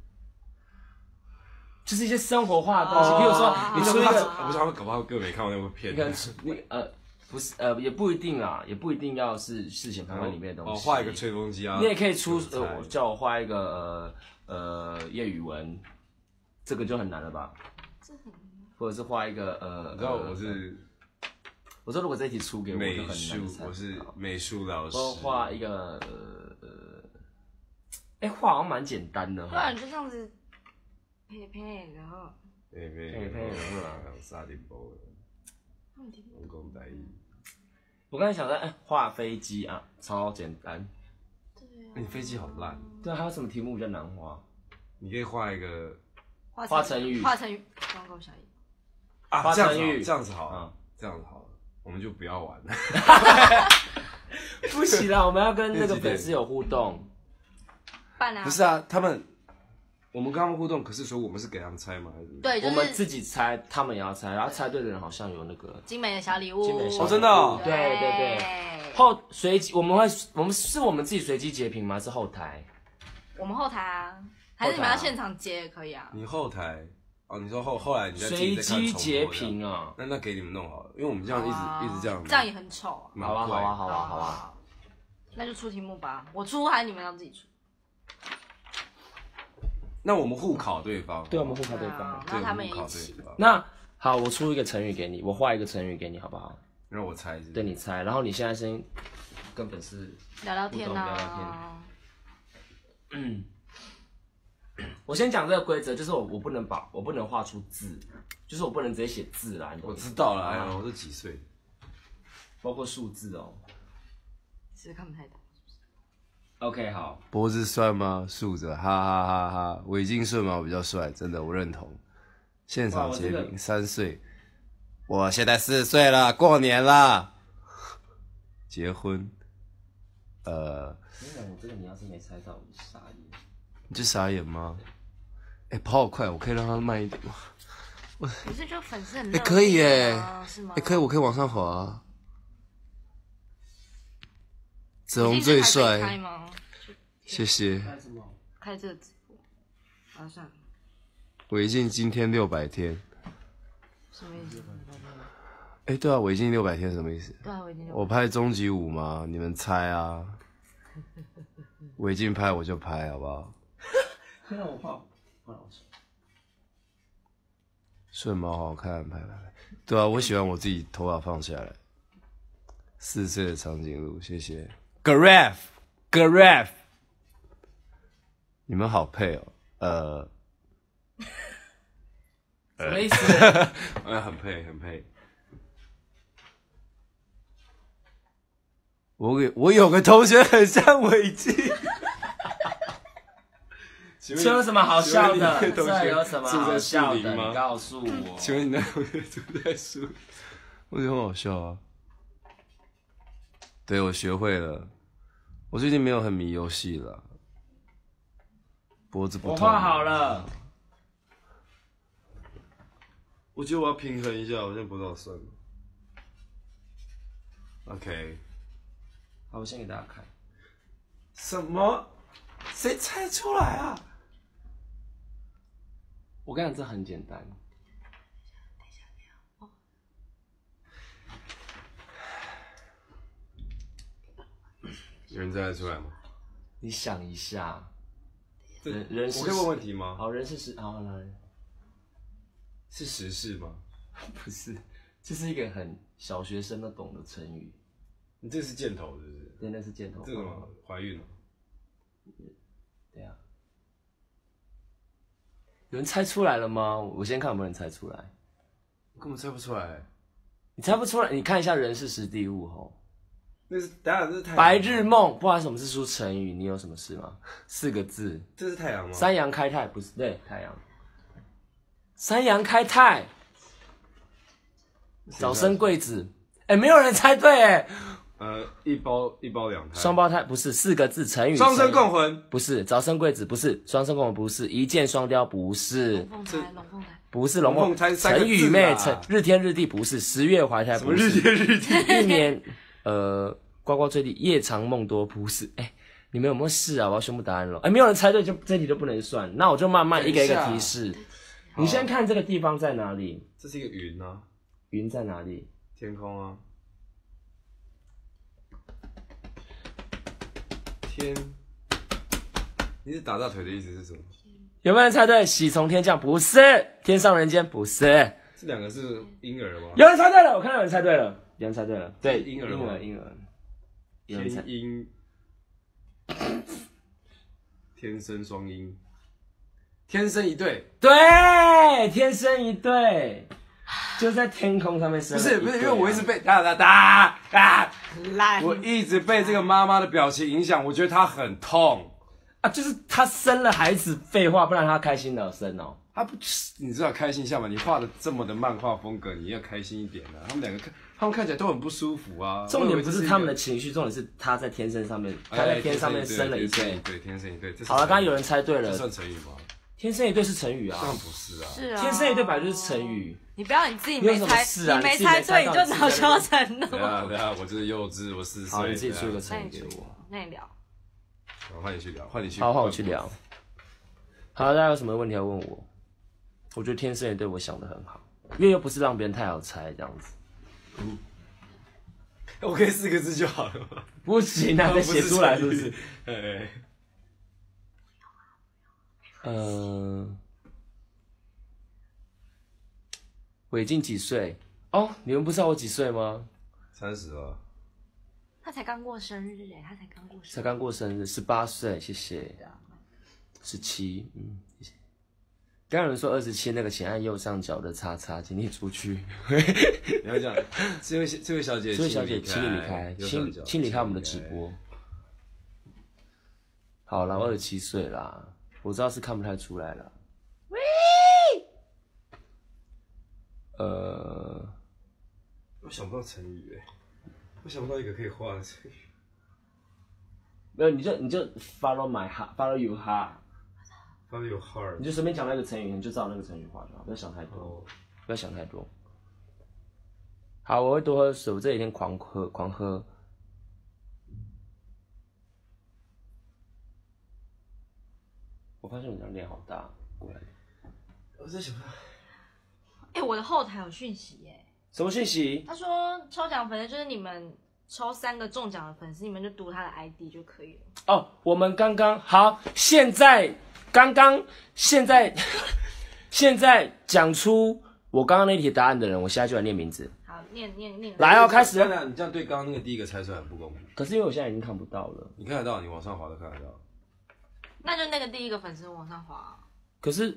就是一些生活化的东西，比如说你出一个， 我不知道搞不好各位没看过那部片。 你看你呃不是呃也不一定啦，也不一定要是事前盘问里面的东西。 哦，画一个吹风机啊。 你也可以出呃叫我画一个呃呃叶语文，这个就很难了吧？ 这很或者是画一个呃， 你知道我是。 我说如果这一题出给我， 美就很术， 难。 我是美术老师。 我画一个呃呃，哎、欸，画好像蛮简单的。 不然就这样子，呸呸，然后呸呸呸呸，然后沙丁包的，人工台语。 我刚才想说，哎、欸，画飞机啊，超简单。 对啊。 你飞机好烂。 对啊，还有什么题目比较难画？ 你可以画一个画成语， 画成语，光够小一啊， 画成语， 这样子好， 啊， 这样子好了。我们就不要玩了， 不行啦，我们要跟那个粉丝有互动。 办啊！ 不是啊，他们，我们跟他们互动，可是说我们是给他们猜吗？还是对，就是、 我们自己猜，他们也要猜，然后猜对的人好像有那个精美的小礼物。 精美的小礼物哦，真的、哦， 对对对。后随机我们会，我们是我们自己随机截屏吗？是后台？ 我们后台啊，还是你们要现场截也可以啊？ 你后台。哦，你说后后来你在随机截屏啊？ 那那给你们弄好了，因为我们这样一直、啊、一直这样， 这样也很丑、啊。 好啊好啊好啊好啊， 那就出题目吧，我出还是你们要自己出？ 那我们互考对方。 对，我们互考对方， 然后他们也一起。 那好，我出一个成语给你，我画一个成语给你，好不好？ 让我猜是不是。 对，你猜，然后你现在先跟粉丝聊聊天啊。 聊聊天。嗯。我先讲这个规则，就是我我不能把我不能画出字，就是我不能直接写字啦。 我知道了，哎呀，我都几岁， 包括数字哦。 其实看不太懂。 OK， 好。 脖子帅吗？竖着，哈哈哈哈。尾襟顺毛比较帅，真的，我认同。现场截屏，三岁，我现在四岁了，过年了，结婚，呃。 我这个你要是没猜到，我就傻眼。 你就傻眼吗？哎、欸，跑好快，我可以让它慢一点吗？ 我不是就粉丝很热、啊， 哎、欸，可以耶， 是吗？ 哎、欸，可以，我可以往上滑、啊。子龙最帅，谢谢。 开什么？ 开这个直播，啊算了。 违禁今天六百天， 什么意思？ 哎、欸，对啊，违禁六百天什么意思？ 对啊，违禁六百天。 我拍终极五吗？你们猜啊。违禁拍我就拍，好不好？ 让我画，画老师。 顺毛好看，拍拍拍。对啊，我喜欢我自己头发放下来。四岁的长颈鹿，谢谢。Graph，Graph， 你们好配哦。呃， 什么意思？ 呃，很配，很配。我给我有个同学很像伟基。 这有什么好笑的？这有什么好笑的？你告诉我。 请问你那同学住在树？我觉得很好笑啊。对，我学会了。我最近没有很迷游戏了。脖子不痛。 我画好了。 我觉得我要平衡一下，我现在脖子好酸。OK。 好，我先给大家看。 什么？谁猜出来啊？ 我跟你讲，这很简单。 有人猜得出来吗？ 你想一下，人人我可以问问题吗？ 好，人是时，好来， 是时事吗？ 不是，这是一个很小学生都懂的成语。 你这是箭头是不是？ 对，那是箭头。 这个什么？怀孕了？ 对啊。有人猜出来了吗？我先看有没有人猜出来。 我根本猜不出来。 你猜不出来？你看一下人是时地物吼。 那是当然这是太阳。 白日梦，不好意思，我们是出成语，你有什么事吗？四个字。 这是太阳吗？ 三阳开泰不是？对，太阳。三阳开泰。早生贵子。哎、欸，没有人猜对哎。 呃，一包一包两胎。 双胞胎不是四个字成语。 双生共魂不是，早生贵子不是，双生共魂不是，一箭双雕不是。 龙凤胎，龙凤胎。 不是龙凤胎， 成语妹成日天日地不是，十月怀胎不是， 日天日地一年呃呱呱坠地，夜长梦多不是，哎、欸， 你们有没有试啊？我要宣布答案了。哎，没有人猜对就这题就不能算，那我就慢慢一个一个提示。你先看这个地方在哪里？ 这是一个云啊。 云在哪里？ 天空啊。天。你是打大腿的意思是什么？ 有没有人猜对？喜从天降不是，天上人间不是。 这两个是婴儿吗？ 有人猜对了，我看到有人猜对了，有人猜对了。对， 婴儿婴儿婴儿。 天鹰。天生双鹰。天生一对。 对，天生一对。就在天空上面生、啊。 不是不是，因为我一直被哒哒哒啊， 烂， 我一直被这个妈妈的表情影响，我觉得她很痛啊，就是她生了孩子，废话，不然她开心的生哦。 她不，你知道开心一下嘛？你画的这么的漫画风格，你要开心一点啊。他们两个看，他们看起来都很不舒服啊。 重点不是他们的情绪，重点是她在天生上面，她在天上面生了一对， 对，天生一对。 好了，刚刚有人猜对了， 这算成语吗？ 天生一对是成语啊， 当然不是啊， 是啊， 天生一对本来就是成语。 你不要你自己没猜， 你, 啊、 你没猜对你就恼羞成怒。 对啊对啊，我就是幼稚，我四岁。 好，你自己出一个成语给我。 那你聊。 好，换你去聊，换你去。 好，换我去聊。好，大家有什么问题要问我？我觉得天生一对我想的很好，因为又不是让别人太好猜这样子。 嗯，我可以四个字就好了吗？ 不行啊，再写出来是不是？ 哎。 呃，伟晋几岁？哦，你们不知道我几岁吗？ 三十了。 他才刚过生日哎，他才刚过生日。 才刚过生日，十八岁，谢谢。十七，嗯，谢谢。刚有人说二十七，那个请按右上角的叉叉，请你出去。 你要这样，这位这位小姐， 这位小姐，请你离开，请请离开我们的直播。好啦，我二十七岁啦。我知道是看不太出来了。喂，呃， 我想不到成语哎，我想不到一个可以画的成语。 没有，你就你就 follow my heart，follow your heart，follow your heart， 你就随便讲那个成语，你就照那个成语画就好，不要想太多， oh. 不要想太多。好，我会多喝水，我这几天狂喝狂喝。我发现我这样脸好大，过来。 我在想， 哎、欸，我的后台有讯息耶。 什么讯息？ 他说抽奖粉丝就是你们抽三个中奖的粉丝，你们就读他的 I D 就可以了。 哦，我们刚刚好，现在刚刚现在现在讲出我刚刚那题答案的人，我现在就来念名字。 好，念念念。 来哦，开始了。 你这样对刚刚那个第一个猜出来很不公平。 可是因为我现在已经看不到了。 你看得到，你往上滑都看得到。 那就那个第一个粉丝往上滑、啊。 可是，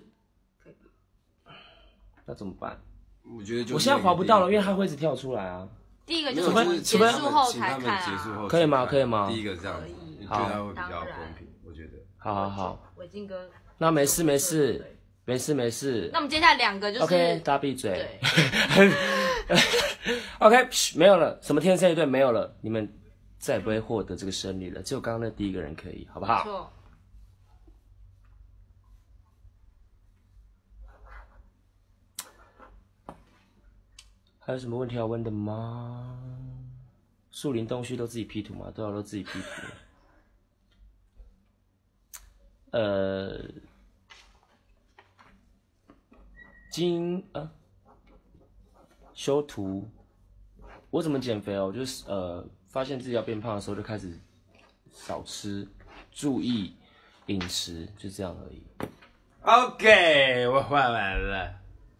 那怎么办？ 我觉得就我现在滑不到了，因为它会一直跳出来啊。 第一个就是结束后才看啊。 可以吗？可以吗？ 第一个这样子，对他会比较公平，我觉得。 好好好。 伟晋哥。 那没事没事没事没事。 那我们接下来两个就是。 OK， 大家闭嘴。OK， 没有了，什么天生一对没有了，你们再也不会获得这个胜利了，只有刚刚那第一个人可以，好不好？ 错。 还有什么问题要问的吗？树林洞穴都自己 P 图吗？对啊，都自己 P 图。呃，今啊，修图，我怎么减肥哦？就是呃，发现自己要变胖的时候，就开始少吃，注意饮食，就这样而已。 OK， 我画完了。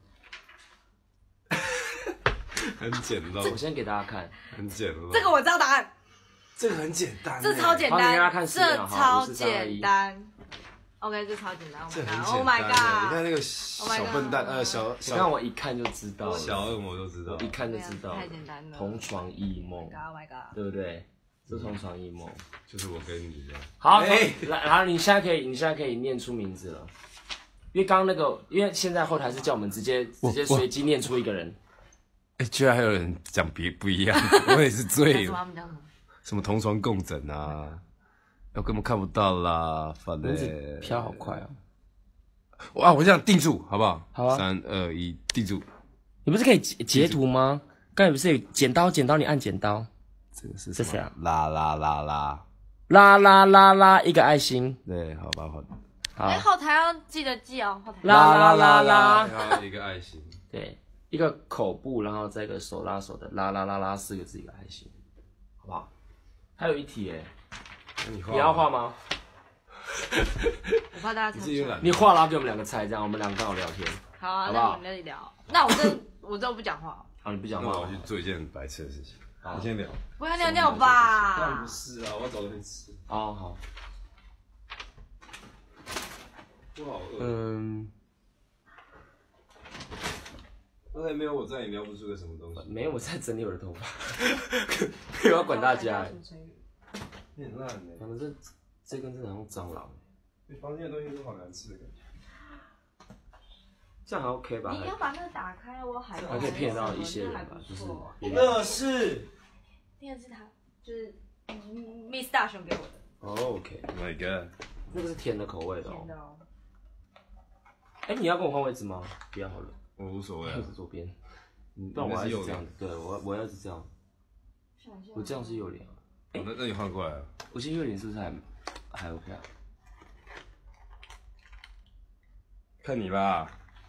很简陋， 我先给大家看， 很简陋。 这个我知道答案， 这个很简单， 这超简单， 好，你给大家看这超简单。OK， 这超简单， 这很简单。 Oh my god！ 你看那个小笨蛋，呃，小小， 你看我一看就知道了， 小恶魔都知道， 我一看就知道， 太简单了。 同床异梦 ，Oh my god， 对不对？这同床异梦， 就是我跟你的。 好，来，然后你现在可以，你现在可以念出名字了，因为刚刚那个，因为现在后台是叫我们直接直接随机念出一个人。 哎，居然还有人讲别不一样，我也是醉了。 他们讲什么？ 什么同床共枕啊？我根本看不到啦，反正飘好快啊！ 哇，我这样定住好不好？ 好啊， 三二一，定住。 你不是可以截截图吗？刚才不是有剪刀剪刀，你按剪刀。 这个是这谁啊？ 啦啦啦啦啦啦啦啦，一个爱心。 对，好吧，好。 好， 哎，后台要记得记哦，后台。 啦啦啦啦， 然后一个爱心。 对，一个口部，然后再一个手拉手的啦啦啦啦，四个字一个爱心，好不好？还有一题哎， 你你要画吗？ 我怕大家猜不出来。 你画，然后给我们两个猜，这样我们两个刚好聊天。 好啊， 好不好那你们那里聊。那我真我真的不讲话。 好，你不讲话， 那我要去做一件白痴的事情。 好你先聊。 不要尿尿当然吧不？是啊，我要找东西吃。 哦好， 我好饿。 嗯， 刚才没有我在，也瞄不出个什么东西。 没有，我在整理我的头发，没有要管大家。 你很烂呢。 反正这这根真的好像蟑螂， 你房间的东西都好难吃的感觉。 这样还 OK 吧？ 你要把那个打开，我海还可以骗到一些人吧，就是那是。 那个是他，就是嗯 Miss 大雄给我的， 哦 OK， Oh my god！ 那个是甜的口味的哦甜。的哦。 哎，你要跟我换位置吗？不要好了， 我无所谓啊位置。左边。 你不然我要是右脸是这样子，对我我要是这样， 想一下我这样是右脸啊。 哦那那你换过来啊？ 我现在右脸是不是还还 OK 啊？ 看你吧。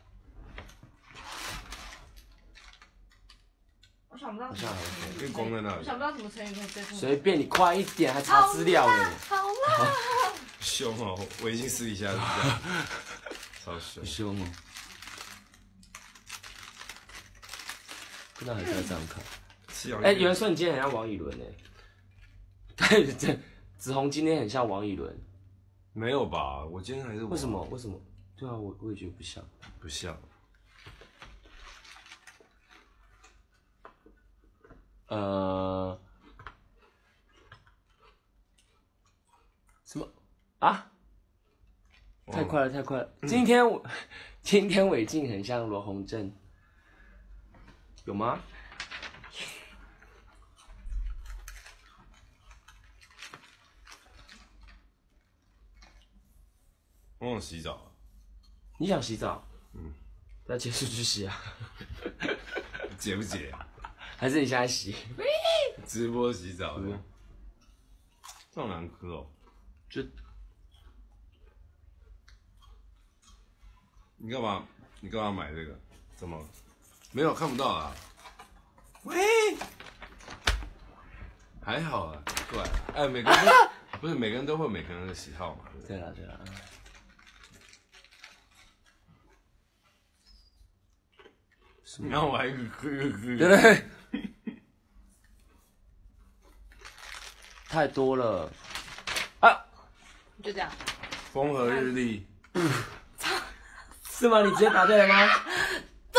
我想不到好像还 OK。 因为光在那里。 我想不到什么成语可以对付你。 随便你快一点，还查资料呢。 好啦， 凶哦！我已经私底下是这样，超凶。 凶哦！不知道还是要这样看。哎、有人说你今天很像王以伦哎。对，这子红今天很像王以伦。 没有吧？我今天还是为什么？为什么？对啊，我我也觉得不像。 不像？ 呃，什么啊？太快了，太快了！今天我今天韦静很像罗宏正，有吗？ 我想洗澡。 你想洗澡？嗯，那结束去洗啊？ 解不解？ 还是你现在洗？ 直播洗澡的，这好难喝哦。 就你干嘛？你干嘛买这个？怎么？没有看不到啊。喂，还好啊，怪啊。哎，每个人都不是每个人都会有每个人的喜好嘛。对不对对了对了。 你让我还喝喝喝， 对不对？太多了啊！ 就这样。 风和日丽。 是吗？你直接答对了吗？ 对。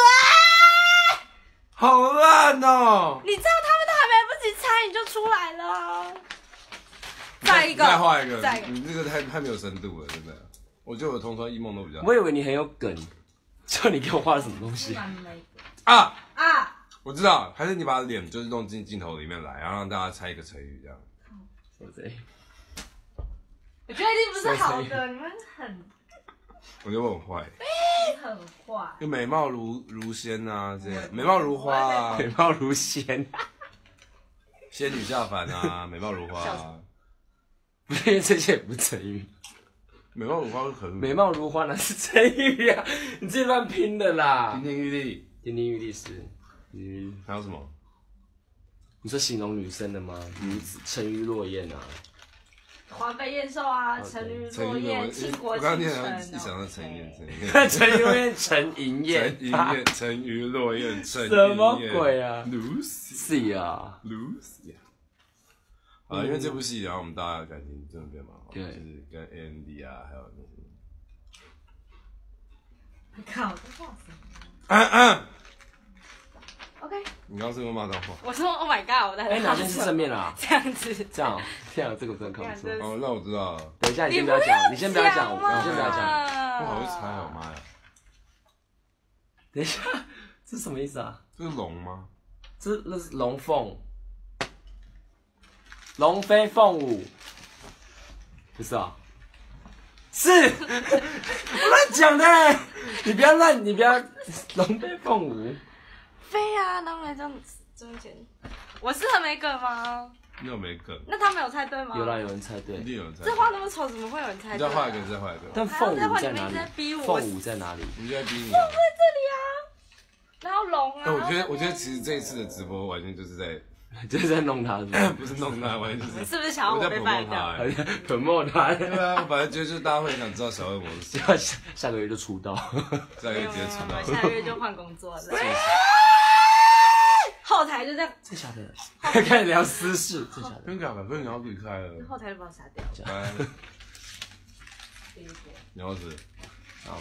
好烂哦！ 你知道他们都还来不及猜，你就出来了。再一个， 再画一个， 再一个， 你这个太太没有深度了，真的。我觉得我同窗异梦都比较好。 我以为你很有梗，就你给我画了什么东西？ 啊啊！ 我知道，还是你把脸就是弄进镜头里面来，然后让大家猜一个成语这样。 我这， 我觉得一定不是好的，你们很， 我觉得我很坏， 你很坏。 就美貌如如仙啊，这样美貌如花啊， 美貌如仙， 仙女下凡啊，美貌如花啊， 不是这些也不是成语。 美貌如花是很美貌如花哪是成语啊？你自己乱拼的啦！ 亭亭玉立， 亭亭玉立是，嗯， 还有什么？ 你说形容女生的吗？女子沉鱼落雁啊， 环肥燕瘦啊，沉鱼落雁，倾国倾我刚刚念城。 到一想到陈妍，陈妍， 沉鱼落雁，沉银燕， 陈银燕，沉鱼落雁，陈什么鬼啊 ？Lucy，Lucy 是啊， 啊，因为这部戏，然后我们大家感情真的变蛮好， 对就是跟 A M D 啊，还有那些。 你靠，这画什么嗯嗯， ？OK， 你刚刚是不是骂脏话？ 我说 Oh my God，我在哎，哪边是正面啊？ 这样子， 这样，这样，这个真的看不出。 哦，那我知道了。 等一下，你先不要讲，你先不要讲，你先不要讲。 我好会猜哦，妈呀！ 等一下，这是什么意思啊？ 这是龙吗？ 这那是龙凤，龙飞凤舞，不是啊？是，我乱讲的，你不要乱，你不要龙飞凤舞。 飞啊，然后来这样这么剪，我是很没梗吗？ 你有没梗？ 那他们有猜对吗？ 有啦，有人猜对一。定有人猜。 这画那么丑，怎么会有人猜对？ 你再画一个，你再画一个。 但凤舞在哪里还要再画你们一直在逼？我凤舞在哪里？ 我就在逼你。 然后龙啊。 哎，我觉得，我觉得其实这一次的直播完全就是在， 就是在弄他，是吧？ 不是弄他，完全就是是不是想要我被败掉？ 我在 promote 他， 对啊，我本来觉得就是大家会想知道小恶魔是谁， 下下个月就出道， 下个月直接出道。 下个月就换工作了。后台就这样， 这下的开始聊私事，这下的真假的，不是你要离开了。 后台就把我杀掉。 拜。你要死。 好。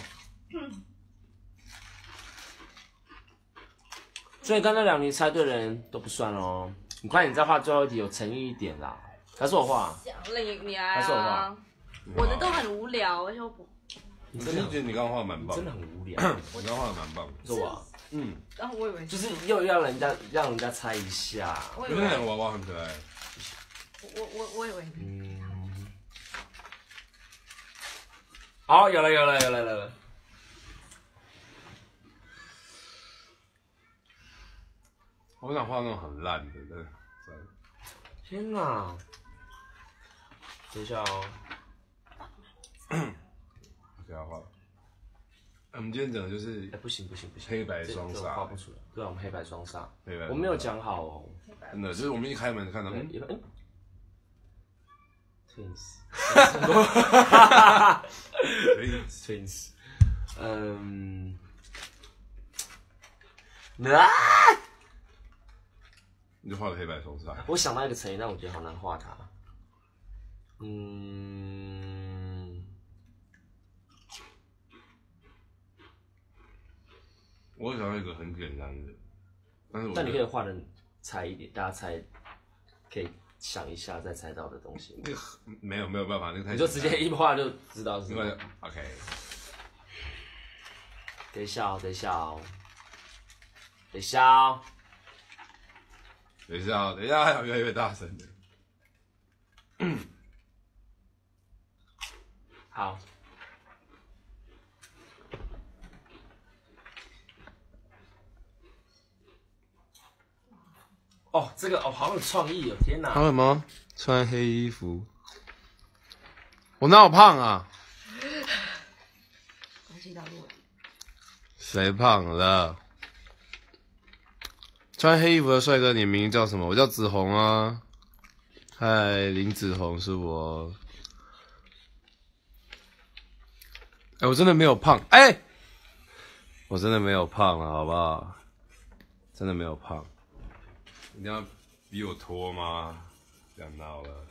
所以刚才两题猜对的人都不算哦。你快点再画最后一题，有诚意一点啦。还是我画？ 你你来还是我啊画？ 我的都很无聊，而且我不。 你真的觉得你刚刚画的蛮棒， 真的很无聊。 我刚刚画的蛮棒的。 是我， 嗯， 然后我以为就是又让人家让人家猜一下。 我以为因为那个娃娃很可爱。 我我我以为嗯。好，有了有了有了有了。 我想画那种很烂的，真的。 天哪！等一下哦。 不要画。我们今天讲的就是哎，不行不行不行， 黑白双这个煞， 画不出来。对啊，我们黑白双煞。 黑白。 我没有讲好哦。 真的，就是我们一开门看到， 对， 嗯有嗯。Twins。Twins。嗯。啊！ 你就画了黑白双煞。 我想到一个成语，但我觉得好难画它。嗯。 我想到一个很简单的，但是我但你可以画的猜一点，大家猜，可以想一下再猜到的东西。 那个没有没有办法，那个太你就直接一画就知道是什么。 OK。 等一下哦，等一下哦，等一下哦， 等一下哦，等一下，越来越大声的。 好。哦，这个哦，好有创意哦！天哪， 好了吗？穿黑衣服，我哪有胖啊？ 关系到路。 谁胖了？穿黑衣服的帅哥，你名字叫什么？我叫子红啊。嗨，林子红是我。哎、欸，我真的没有胖，哎、欸，我真的没有胖了，好不好？真的没有胖。一定要逼我脱吗？不要闹了。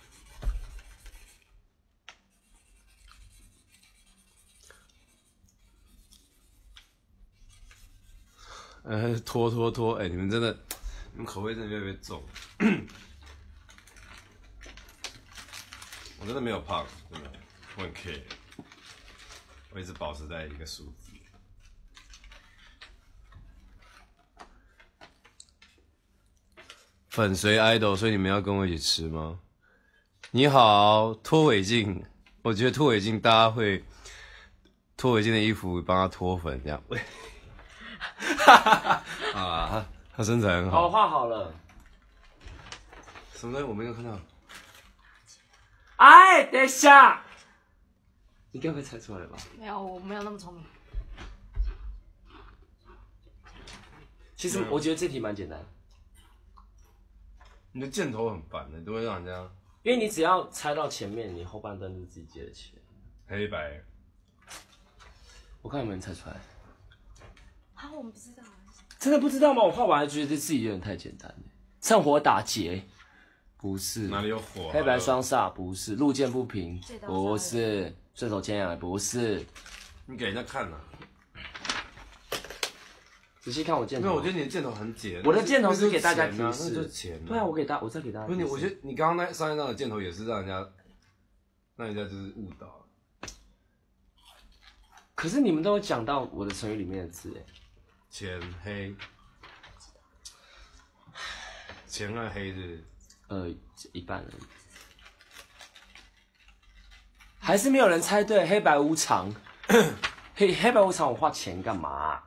呃，拖拖拖，哎、欸，你们真的，你们口味真的越来越重。我真的没有胖，真的，我很 care， 我一直保持在一个数字。粉随 idol， 所以你们要跟我一起吃吗？你好，脱围巾，我觉得脱围巾大家会脱围巾的衣服帮他脱粉这样。啊，他身材很好。 好，画好了。 什么东西我没有看到？ 哎，等一下，你该不会猜出来了吧？ 没有，我没有那么聪明。 其实我觉得这题蛮简单， 你的箭头很烦的，都会让人家因为你只要猜到前面，你后半段就是自己接得起来。 黑白。 我看有没有人猜出来。 啊，我们不知道。 真的不知道吗？我画完还觉得自己有点太简单了。趁火打劫，不是。 哪里有火、啊？ 黑白双煞不是。路见不平不是。顺手牵羊不是。 你给人家看啊。 仔细看我箭头。 没有，我觉得你的箭头很简。 我的箭头是给大家提那示。 就是钱、啊。 对啊，我给大，我再给大家提示。 不是你，我觉得你刚刚那上一张的箭头也是让人家，让人家就是误导。 可是你们都有讲到我的成语里面的字哎。 浅黑。浅和黑是？ 呃，一半而已。还是没有人猜对，黑白无常。黑黑白无常，我画钱干嘛、啊？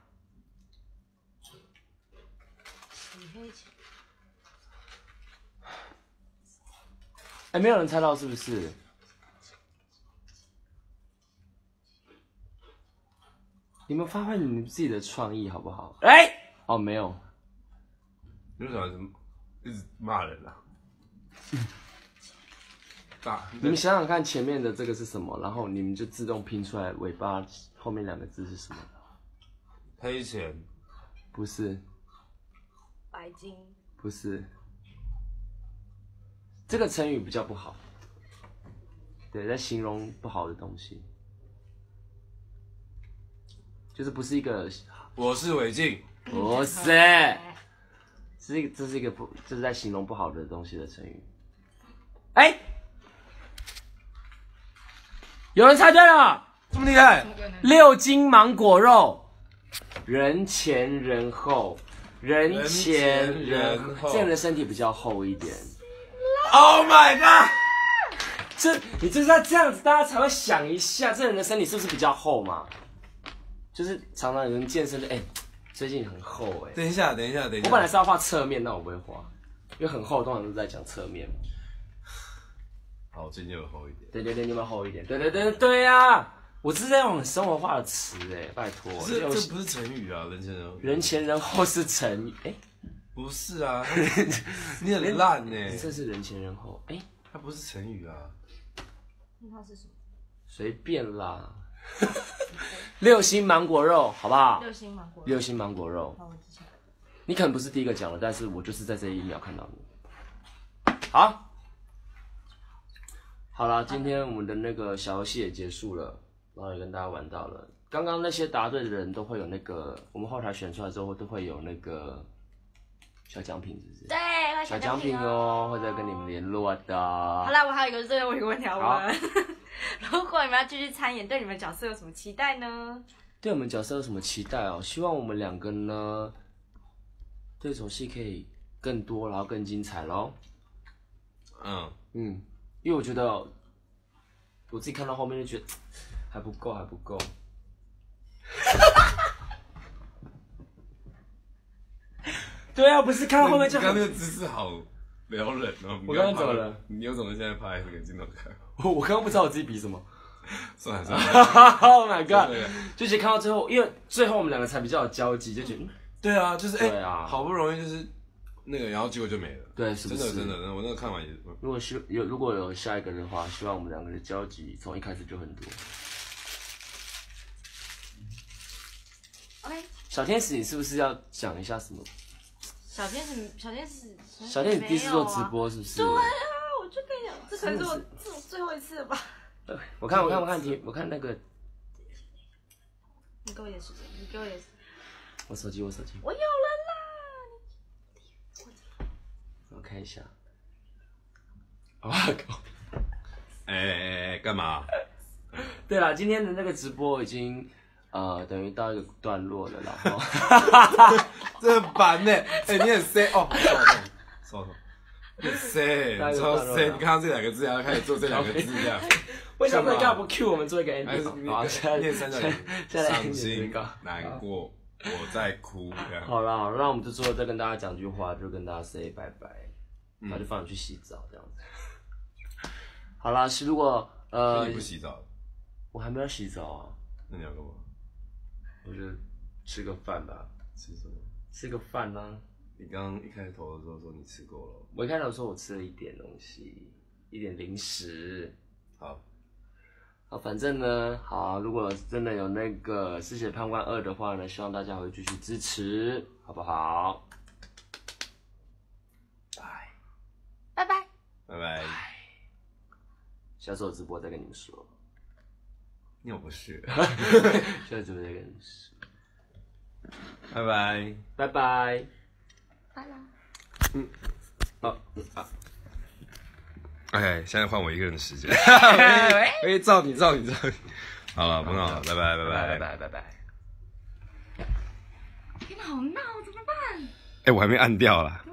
还没有人猜到是不是？你们发挥你们自己的创意好不好？哎、欸，哦，没有。 你为什么一直骂人啊？大， 你们想想看，前面的这个是什么？然后你们就自动拼出来尾巴后面两个字是什么？ 黑钱。 不是。 白金。 不是。这个成语比较不好。对，在形容不好的东西。就是不是一个。 我是违禁。 不是。是一个，这是一个不，这是在形容不好的东西的成语。哎、欸，有人猜对了， 这么厉害！ 六斤芒果肉，人前人后，人前人后，这样的身体比较厚一点。 Oh my god！ 这你就是要这样子，大家才会想一下，这人的身体是不是比较厚嘛？就是常常有人健身的，哎、欸。最近很厚哎、欸， 等一下，等一下，等一下。 我本来是要画侧面，但我不会画，因为很厚，通常都是在讲侧面。 好，我最近有厚一点。 对对对，你们厚一点。对对对对呀、啊，我这是在用很生活化的词哎、欸，拜托。 这这不是成语啊，人前人后。 人前人后是成语哎、欸， 不是啊，你很烂哎、欸。 这是人前人后哎、欸， 它不是成语啊。 那它是什么？ 随便啦。六星芒果肉，好不好？ 六星芒果肉。 六星芒果肉。你可能不是第一个讲的，但是我就是在这一秒看到你。好，好了，今天我们的那个小游戏也结束了，然后也跟大家玩到了。刚刚那些答对的人都会有那个，我们后台选出来之后都会有那个小奖品，是不是？ 对， 小奖品哦，会再跟你们联络的。 好啦，我还有一个最后一个问题要问。如果你们要继续参演，对你们角色有什么期待呢？ 对我们角色有什么期待哦？希望我们两个呢，对手戏可以更多，然后更精彩咯。 嗯嗯，因为我觉得我自己看到后面就觉得还不够，还不够。对啊，不是看到后面就刚刚那个姿势好撩人哦。 我刚刚怎么了？ 你有种现在拍这个镜头看。 我我刚刚不知道我自己比什么。 算了算了。 Oh my god！ 就其实看到最后，因为最后我们两个才比较有交集，就觉得对啊，就是哎、 对啊， 好不容易就是那个，然后结果就没了。 对，是不是？ 真的真的真的，我那个看完也。 如果是有如果有下一个的话，希望我们两个的交集从一开始就很多。 OK。 小天使，你是不是要讲一下什么？ 小天使，小天使， 小天使第一次做直播是不是？ 对啊，我就跟你讲，这可能是我这种最后一次了吧。 我看我看我看题，我看那个。 你给我点时间，你给我点时间。 我手机，我手机。 我有了啦！ 我看一下。哇靠！ 哎哎哎，干嘛？ 对了，今天的那个直播已经呃等于到一个段落了，然后。 这很烦呢，哎，你很 C 哦，手手，很 C， 超 C， 你看到这两个字，然后开始做这两个字这样。 为什么你干嘛不 Q 我们做一个 ending？ 好， 现在念三角形，伤心、 难难过，我在哭。 好了好了，那我们就最后再跟大家讲句话，就跟大家 say 拜拜，然后就放你去洗澡这样子。好啦，是如果呃， 你不洗澡， 我还没有洗澡啊。 那你要干嘛？ 我就吃个饭吧。 吃什么？ 吃个饭呢、啊？ 你刚刚一开头的时候说你吃够了。 我一开头说我吃了一点东西，一点零食。 好。 好，反正呢，好，如果真的有那个《嗜血判官二》的话呢，希望大家会继续支持，好不好？拜拜拜拜拜。 下次有直播再跟你们说。 你有不是？ 下次直播再跟你们说。 拜拜， 拜拜， 拜啦。 嗯，好啊。OK， 现在换我一个人的时间。喂，照你，照你，照你。好了，不闹了，拜拜，拜拜， 拜拜，拜拜。 天哪，好闹，怎么办？ 哎，我还没按掉啦。